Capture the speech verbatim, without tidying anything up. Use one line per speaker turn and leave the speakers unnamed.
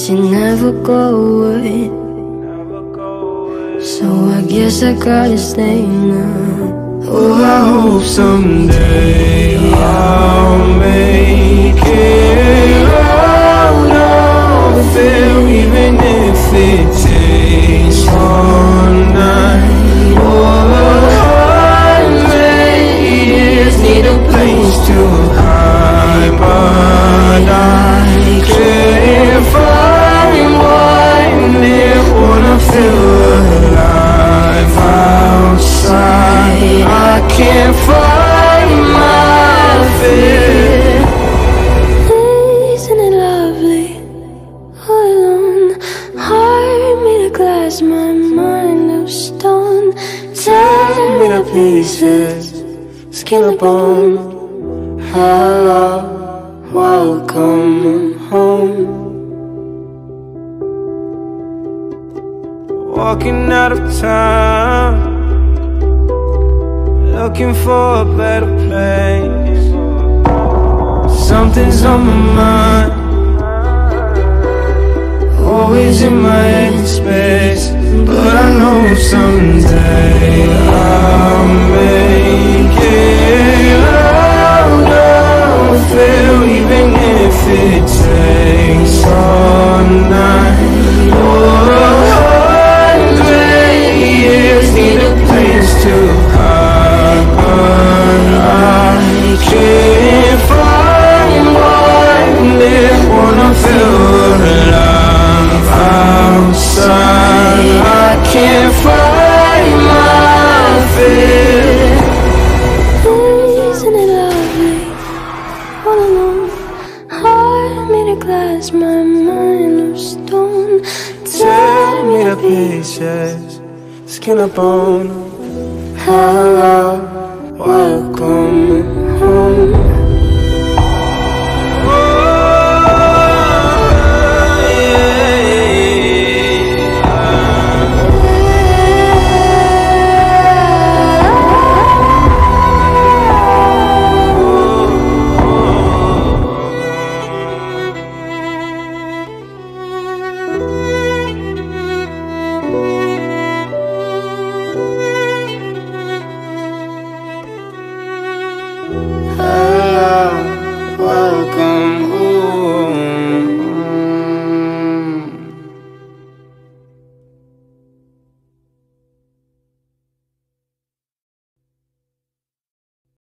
you never go away. So I guess I gotta stay now.
Oh, I hope someday I'll make it out of there, even if it takes all night or a hundred years. Need a place to hide, but I can't find one there. Wanna feel alive outside. I can't find my fear.
Isn't it lovely? All alone, heart made of glass, my mind of stone. Tear me to pieces, skin and bone. Hello, welcome home.
Walking out of town, looking for a better place. Something's on my mind, always in my headspace. But I know someday I'll make it out of there, even if it takes all night or a hundred years. Need a place to hide, but I can't find one there. Wanna feel alive outside. I can't find my fear.
Isn't it lovely? All alone, heart made of glass, my mind of stone.
Tear me to pieces, skin and bone.
Hello, welcome home.
Welcome